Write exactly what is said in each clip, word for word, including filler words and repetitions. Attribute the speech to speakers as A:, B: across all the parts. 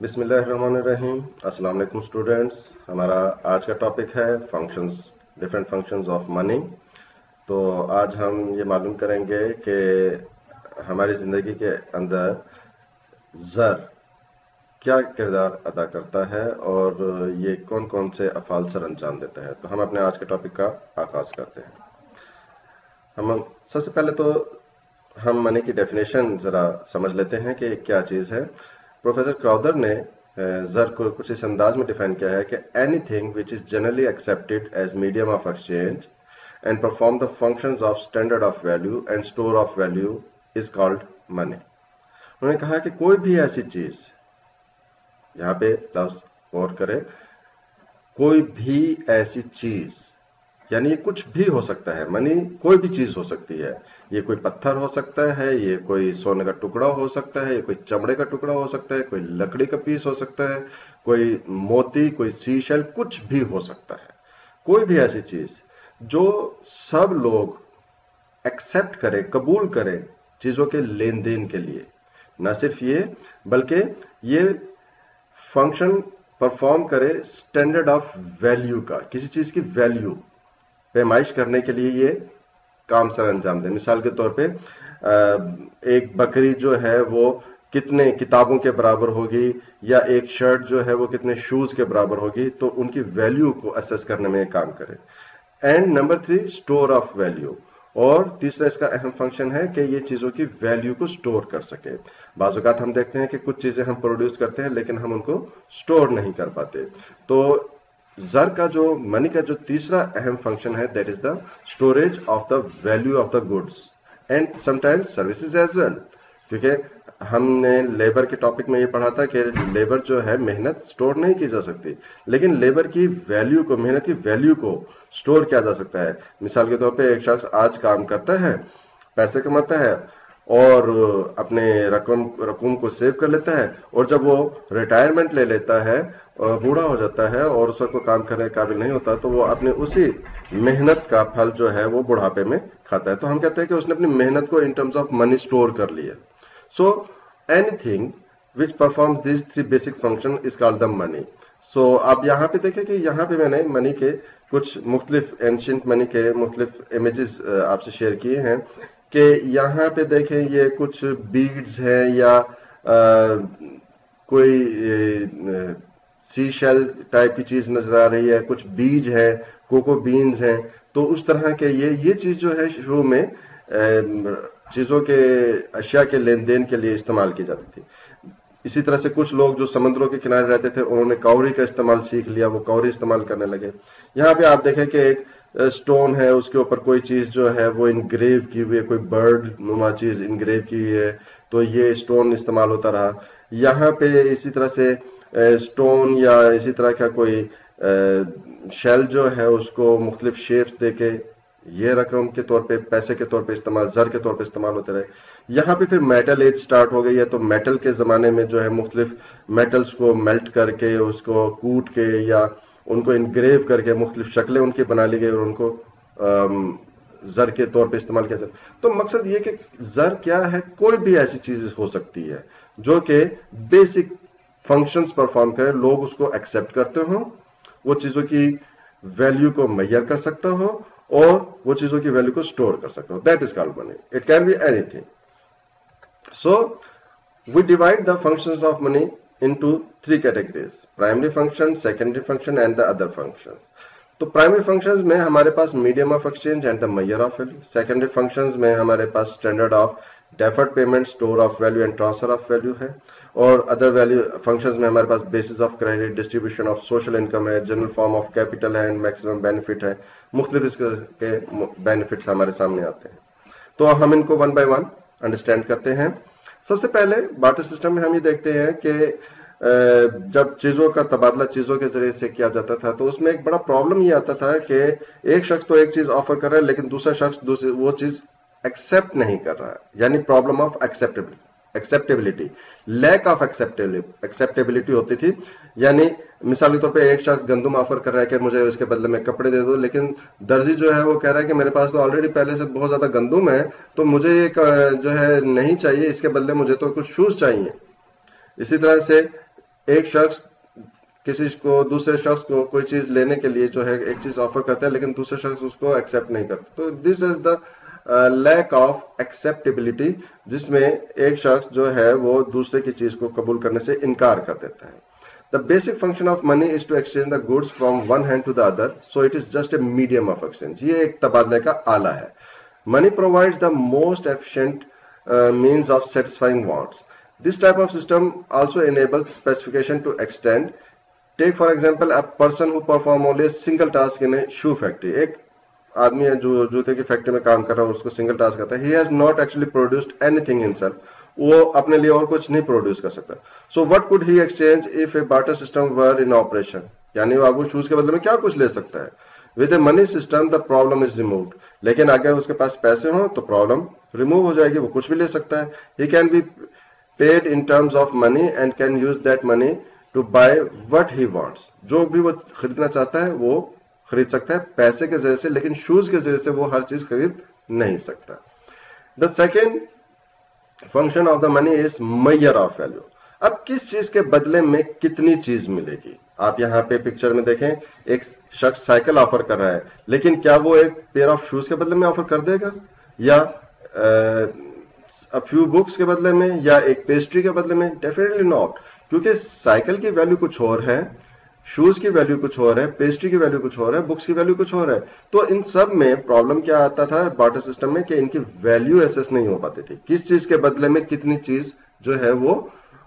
A: بسم اللہ الرحمن الرحیم. السلام علیکم اسٹوڈینٹس. ہمارا آج کا ٹاپک ہے functions different functions of money. تو آج ہم یہ معلوم کریں گے کہ ہماری زندگی کے اندر زر کیا کردار ادا کرتا ہے اور یہ کون کون سے افعال سر انجام دیتا ہے. تو ہم اپنے آج کے ٹاپک کا آغاز کرتے ہیں. ہم سب سے پہلے تو ہم منی کی ڈیفینیشن ذرا سمجھ لیتے ہیں کہ کیا چیز ہے. پروفیسر کراؤدر نے زر کو کچھ اس انداز میں ڈیفائن کیا ہے کہ anything which is generally accepted as medium of exchange and perform the functions of standard of value and store of value is called money. انہوں نے کہا کہ کوئی بھی ایسی چیز، یہاں پہ لفظ غور کرے، کوئی بھی ایسی چیز یعنی یہ کچھ بھی ہو سکتا ہے. منی کوئی بھی چیز ہو سکتی ہے. یہ کوئی پتھر ہو سکتا ہے، یہ کوئی سونے کا ٹکڑا ہو سکتا ہے، یہ کوئی چمڑے کا ٹکڑا ہو سکتا ہے، کوئی لکڑی کا پیس ہو سکتا ہے، کوئی موتی، کوئی سی شیل، کچھ بھی ہو سکتا ہے. کوئی بھی ایسی چیز جو سب لوگ ایکسپٹ کریں، قبول کریں چیزوں کے لین دین کے لیے. نہ صرف یہ بلکہ یہ فنکشن پرفارم کرے اسٹینڈرڈ آف ویلیو کا، کسی چیز کی ویلیو پیمائش کرنے کے لیے یہ کام سر انجام دے. مثال کے طور پہ ایک بکری جو ہے وہ کتنے کتابوں کے برابر ہوگی، یا ایک شرٹ جو ہے وہ کتنے شوز کے برابر ہوگی، تو ان کی ویلیو کو اسیس کرنے میں یہ کام کرے. And number three, store of value. اور تیسرا اس کا اہم فنکشن ہے کہ یہ چیزوں کی ویلیو کو اسٹور کر سکے. بعض اوقات ہم دیکھتے ہیں کہ کچھ چیزیں ہم پروڈیوس کرتے ہیں لیکن ہم ان کو اسٹور نہیں کر پاتے. تو زر کا جو منی کا جو تیسرا اہم فنکشن ہے، that is the storage of the value of the goods and sometimes services as well. کیونکہ ہم نے لیبر کے ٹاپک میں یہ پڑھا تھا کہ لیبر جو ہے محنت اسٹور نہیں کی جا سکتی، لیکن لیبر کی ویلیو کو، محنت کی ویلیو کو اسٹور کیا جا سکتا ہے. مثال کے طور پہ ایک شخص آج کام کرتا ہے، پیسے کماتا ہے اور اپنے رقم رقوم کو سیو کر لیتا ہے، اور جب وہ ریٹائرمنٹ لے لیتا ہے اور بوڑھا ہو جاتا ہے اور اس کو کام کرنے کے قابل نہیں ہوتا، تو وہ اپنے اسی محنت کا پھل جو ہے وہ بڑھاپے میں کھاتا ہے. تو ہم کہتے ہیں کہ اس نے اپنی محنت کو in terms of money store کر لیا. So anything which perform these three basic function is called the money. So آپ یہاں پہ دیکھیں کہ یہاں پہ میں نے منی کے کچھ مختلف اینشنٹ منی کے مختلف امیجز آپ سے شیئر کیے ہیں. کہ یہاں پہ دیکھیں یہ کچھ بیڈز ہیں، یا آ, کوئی سی شیل ٹائپ کی چیز نظر آ رہی ہے، کچھ بیج ہیں، کوکو بینز ہیں. تو اس طرح کے یہ یہ چیز جو ہے شروع میں چیزوں کے اشیاء کے لین دین کے لیے استعمال کی جاتی تھی. اسی طرح سے کچھ لوگ جو سمندروں کے کنارے رہتے تھے، انہوں نے کاوری کا استعمال سیکھ لیا، وہ کاوری استعمال کرنے لگے. یہاں پہ آپ دیکھیں کہ ایک سٹون ہے، اس کے اوپر کوئی چیز جو ہے وہ انگریو کی ہوئی ہے، کوئی برڈ نما چیز انگریو کی ہوئی ہے، تو یہ سٹون استعمال ہوتا رہا. یہاں پہ اسی طرح سے سٹون یا اسی طرح کا کوئی شیل جو ہے اس کو مختلف شیپس دے کے یہ رقم کے طور پہ، پیسے کے طور پہ استعمال، زر کے طور پہ استعمال ہوتے رہے. یہاں پہ پھر میٹل ایج سٹارٹ ہو گئی ہے. تو میٹل کے زمانے میں جو ہے مختلف میٹلز کو میلٹ کر کے، اس کو کوٹ کے یا ان کو انگریو کر کے مختلف شکلیں ان کی بنا لی گئی اور ان کو زر کے طور پہ استعمال کیا جاتا. تو مقصد یہ کہ زر کیا ہے، کوئی بھی ایسی چیز ہو سکتی ہے جو کہ بیسک فنکشنز پرفارم کرے، لوگ اس کو ایکسپٹ کرتے ہوں، وہ چیزوں کی ویلیو کو میئر کر سکتا ہو اور وہ چیزوں کی ویلیو کو سٹور کر سکتا ہو. That is called money. It can be anything. So we divide the functions of money into three categories: primary function, secondary function and the other functions. تو primary functions میں ہمارے پاس medium of exchange and the measure of value. secondary functions میں ہمارے پاس standard of deferred payment, store of value and transfer of value ہے. اور other value functions میں ہمارے پاس basis of credit, distribution of social income ہے, general form of capital ہے and maximum benefit ہے. مختلف اس کے benefits ہمارے سامنے آتے ہیں. تو ہم ان کو one by one understand کرتے ہیں. سب سے پہلے بارٹر سسٹم میں ہم یہ دیکھتے ہیں کہ جب چیزوں کا تبادلہ چیزوں کے ذریعے سے کیا جاتا تھا تو اس میں ایک بڑا پرابلم یہ آتا تھا کہ ایک شخص تو ایک چیز آفر کر رہا ہے لیکن دوسرا شخص دوسری وہ چیز ایکسپٹ نہیں کر رہا ہے. یعنی problem of acceptability acceptability lack of acceptability ہوتی تھی. یعنی مثال کے طور پہ ایک شخص گندم آفر کر رہا ہے کہ مجھے اس کے بدلے میں کپڑے دے دو، لیکن درزی جو ہے وہ کہہ رہا ہے کہ میرے پاس تو آلریڈی پہلے سے بہت زیادہ گندم ہے، تو مجھے یہ جو ہے نہیں چاہیے، اس کے بدلے مجھے تو کچھ شوز چاہیے. اسی طرح سے एक शख्स किसी को दूसरे शख्स को कोई चीज लेने के लिए जो है एक चीज ऑफर करता है लेकिन दूसरा शख्स उसको एक्सेप्ट नहीं करता, तो this is the lack of acceptability, जिसमें एक शख्स जो है वो दूसरे की चीज को कबूल करने से इनकार कर देता है. The basic function of money is to exchange the goods from one hand to the other, so it is just a medium of exchange. ये एक तबादले का आला है. Money provides the most efficient uh, means of satisfying wants. This type of system also enables specification to extend. Take for example a person who perform only a single task in a shoe factory. एक आदमी है जो जूते की factory में काम कर रहा है, उसको सिंगल टास्क आता है. He has not actually produced anything himself. वो अपने लिए और कुछ नहीं प्रोड्यूस कर सकता. So what could he exchange if a barter system were in operation, यानी वो आपको शूज के बदले में क्या कुछ ले सकता है. With a money system the problem is removed. लेकिन अगर उसके पास पैसे हो तो प्रॉब्लम रिमूव हो जाएगी, वो कुछ भी ले सकता है. He can be paid in terms of money and can use that money to buy what he wants. जो भी वो खरीदना चाहता है वो खरीद सकता है पैसे के जरिए से, लेकिन शूज के जरिए से वो हर चीज खरीद नहीं सकता. The second function of the money is measure of value. अब किस चीज के बदले में कितनी चीज मिलेगी. आप यहाँ पे पिक्चर में देखें, एक शख्स साइकिल ऑफर कर रहा है, लेकिन क्या वो एक पेयर ऑफ शूज के बदले में ऑफर कर देगा, या अ फ्यू बुक्स के बदले में, या एक पेस्ट्री के बदले में? डेफिनेटली नॉट, क्योंकि साइकिल की वैल्यू कुछ और है, शूज की वैल्यू कुछ और है, पेस्ट्री की वैल्यू कुछ और है, बुक्स की वैल्यू कुछ और है. तो इन सब में प्रॉब्लम क्या आता था बार्टर सिस्टम में, कि इनकी वैल्यू एसेस नहीं हो पाती थी. किस चीज के बदले में कितनी चीज जो है वो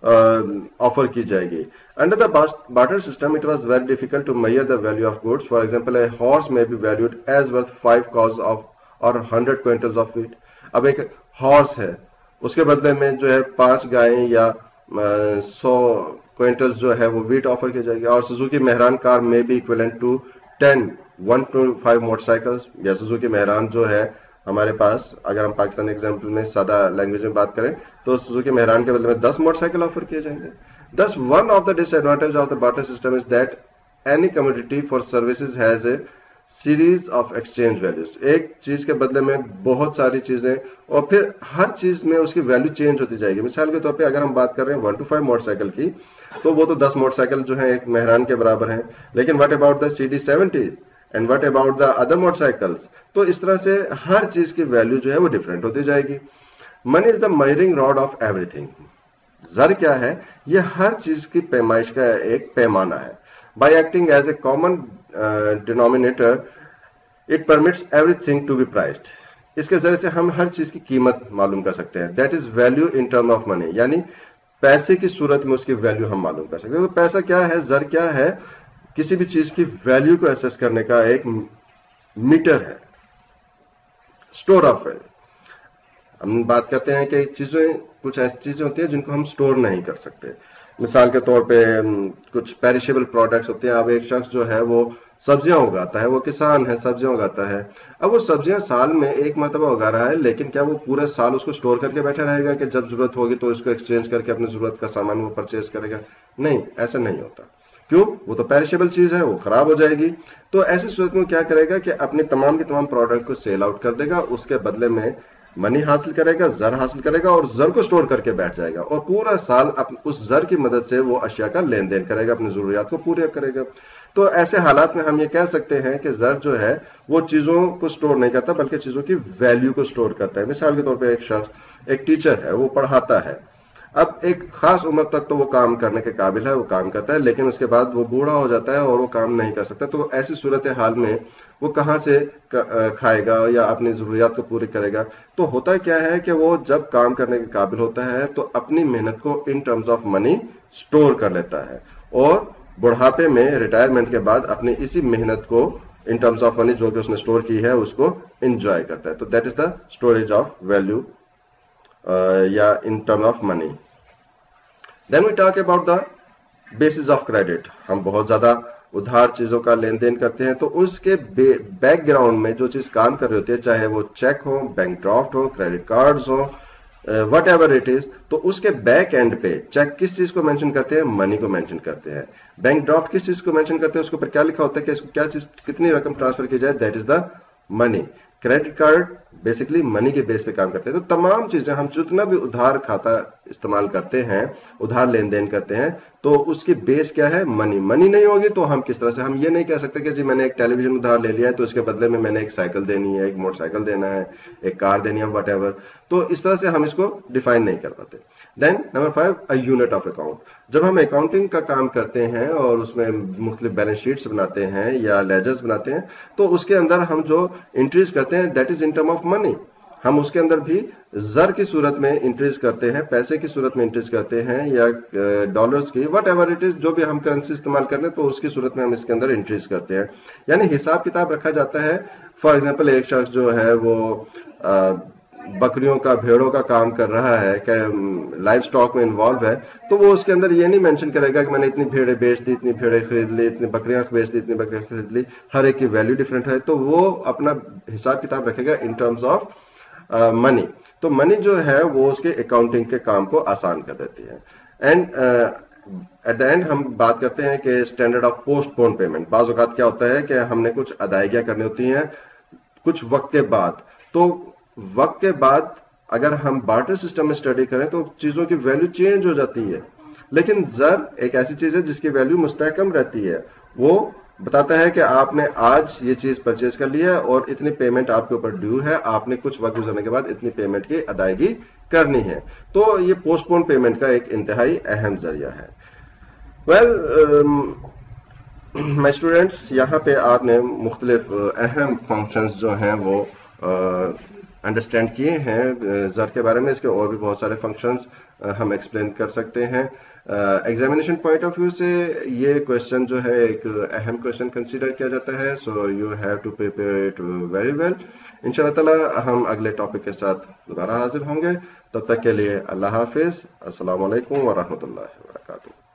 A: ऑफर की जाएगी. Under the barter system it was very difficult to measure the value of goods. For example a horse may be valued as worth five cows of or hundred quintals of wheat. अब एक horse है, उसके बदले में जो है पांच गायें या सौ क्विंटल्स जो है वो व्हीट ऑफर की जाएगी. और सुजुकी मेहरान कार में भी equivalent to ten one two five motorcycles. या सुजुकी मेहरान जो है हमारे पास, अगर हम पाकिस्तानी एग्जाम्पल में सादा लैंग्वेज में बात करें, तो सुजुकी मेहरान के बदले में दस मोटरसाइकिल ऑफर किए जाएंगे. Thus one of the disadvantage of the barter system is that any commodity for services has a series of exchange values. एक चीज के बदले में बहुत सारी चीजें, और फिर हर चीज में उसकी वैल्यू चेंज होती जाएगी. मिसाल के तौर पे अगर हम बात कर रहे हैं वन टू फाइव मोटरसाइकिल की, तो वो तो दस मोटरसाइकिल जो है एक मेहरान के बराबर हैं. लेकिन what about the C D seventy and what about the other motorcycles? तो इस तरह से हर चीज की वैल्यू जो है वो डिफरेंट होती जाएगी. Money is the measuring rod of everything. जर क्या है? ये हर चीज की पैमाइश का एक पैमाना है. By acting as a common denominator it permits everything to be priced. इसके जरिए से हम हर चीज की कीमत मालूम कर सकते हैं. That is value in term of money, यानी पैसे की सूरत में उसकी वैल्यू हम मालूम कर सकते हैं. तो पैसा क्या है, जर क्या है? किसी भी चीज की वैल्यू को एसेस करने का एक मीटर है, स्टोर ऑफ वैल्यू. हम बात करते हैं कि चीजें, कुछ ऐसी चीजें होती हैं जिनको हम स्टोर नहीं कर सकते. मिसाल के तौर पे कुछ पेरिशेबल प्रोडक्ट्स होते हैं. अब एक शख्स जो है वो सब्जियां उगाता है, वो किसान है, सब्जियां उगाता है. अब वो सब्जियां साल में एक मरतबा उगा रहा है, लेकिन क्या वो पूरे साल उसको स्टोर करके बैठा रहेगा कि जब जरूरत होगी तो इसको एक्सचेंज करके अपनी जरूरत का सामान वो परचेज करेगा? नहीं, ऐसा नहीं होता. क्यों? वो तो पेरिशेबल चीज है, वो खराब हो जाएगी. तो ऐसी सूरत में क्या करेगा कि अपने तमाम के तमाम प्रोडक्ट को सेल आउट कर देगा, उसके बदले में मनी हासिल करेगा, जर हासिल करेगा, और जर को स्टोर करके बैठ जाएगा, और पूरा साल उस जर की मदद से वो अशिया का लेन देन करेगा, अपनी जरूरियात को पूरा करेगा. तो ऐसे हालात में हम ये कह सकते हैं कि जर जो है वो चीजों को स्टोर नहीं करता, बल्कि चीजों की वैल्यू को स्टोर करता है. मिसाल के तौर पे एक शख्स, एक टीचर है, वो पढ़ाता है. अब एक खास उम्र तक तो वो काम करने के काबिल है, वो काम करता है, लेकिन उसके बाद वो बूढ़ा हो जाता है और वो काम नहीं कर सकता. तो ऐसी सूरत हाल में वो कहाँ से खाएगा या अपनी जरूरियात को पूरी करेगा? तो होता क्या है कि वो जब काम करने के काबिल होता है तो अपनी मेहनत को in terms of money store कर लेता है, और बुढ़ापे में, रिटायरमेंट के बाद, अपनी इसी मेहनत को इन टर्म्स ऑफ मनी जो कि उसने स्टोर की है उसको एंजॉय करता है. तो that is the storage of value या in term of money. Then we talk about the basis of credit. हम बहुत ज्यादा उधार चीजों का लेन देन करते हैं, तो उसके बैकग्राउंड में जो चीज काम कर रही होती है, चाहे वो चेक हो, बैंक ड्राफ्ट हो, क्रेडिट कार्ड्स हो, वट एवर इट इज, तो उसके बैक एंड पे चेक किस चीज को मेंशन करते हैं? मनी को मेंशन करते हैं. बैंक ड्राफ्ट किस चीज को मेंशन करते हैं? उसके ऊपर क्या लिखा होता है कि इसको क्या चीज, कितनी रकम ट्रांसफर की जाए? That is the money. Credit card basically money के बेस पे काम करते हैं। तो तमाम चीजें हम जितना भी उधार खाता इस्तेमाल करते हैं, उधार लेन देन करते हैं, तो उसकी बेस क्या है? मनी। मनी नहीं होगी तो हम किस तरह से, हम ये नहीं कह सकते कि जी मैंने एक टेलीविजन उधार ले लिया है तो इसके बदले में मैंने एक साइकिल देनी है, एक मोटरसाइकिल देना है, एक कार देनी है, वट एवर। तो इस तरह से हम इसको डिफाइन नहीं कर पाते। Then number five, a unit of account. जब हम अकाउंटिंग का काम करते हैं और उसमें मुख्तलिफ बैलेंस शीट्स बनाते हैं या लेजर्स बनाते हैं, तो उसके अंदर हम जो एंट्रीज करते हैं that is in term of money. हम उसके अंदर भी जर की सूरत में एंट्रीज करते हैं, पैसे की सूरत में एंट्रीज करते हैं, या डॉलर्स की, वट एवर इट इज, जो भी हम करेंसी इस्तेमाल कर रहे हैं तो उसकी सूरत में हम इसके अंदर एंट्रीज करते हैं। यानी हिसाब किताब रखा जाता है। फॉर एग्जाम्पल एक शख्स जो है वो आ, बकरियों का, भेड़ों का काम कर रहा है, लाइव स्टॉक में इन्वॉल्व है, तो वो उसके अंदर ये नहीं मेंशन करेगा कि मैंने इतनी भेड़ें बेच दी, इतनी भेड़ें खरीद ली, इतनी बकरियां बेच दी, इतनी बकरियां खरीद ली। हर एक की वैल्यू डिफरेंट है, तो वो अपना हिसाब किताब रखेगा इन टर्म्स ऑफ मनी। तो मनी जो है वो उसके अकाउंटिंग के काम को आसान कर देती है। एंड एट द एंड हम बात करते हैं कि स्टैंडर्ड ऑफ पोस्टपोन पेमेंट। बाज़ औक़ात क्या होता है कि हमने कुछ अदायगियां करनी होती हैं कुछ वक्त के बाद, तो वक्त के बाद अगर हम बार्टर सिस्टम में स्टडी करें तो चीजों की वैल्यू चेंज हो जाती है। लेकिन जर एक ऐसी चीज है जिसकी वैल्यू मुस्तहकम रहती है। वो बताता है कि आपने आज ये चीज परचेज कर लिया है और इतनी पेमेंट आपके ऊपर ड्यू है, आपने कुछ वक्त गुजरने के बाद इतनी पेमेंट की अदायगी करनी है। तो ये पोस्टपोन पेमेंट का एक इंतहाई अहम जरिया है। वेल माय स्टूडेंट्स, यहाँ पे आपने मुख्तलिफ अहम फंक्शंस जो हैं वो अंडरस्टैंड किए हैं जर के बारे में। इसके और भी बहुत सारे फंक्शंस हम एक्सप्लेन कर सकते हैं। एग्जामिनेशन पॉइंट ऑफ व्यू से ये क्वेश्चन जो है एक अहम क्वेश्चन कंसीडर किया जाता है। So you have to prepare it very well. इंशाल्लाह ताला हम अगले टॉपिक के साथ दोबारा हाजिर होंगे। तब तक के लिए अल्लाह हाफिज। अस्सलाम वालेकुम व रहमतुल्लाहि व बरकातुहू।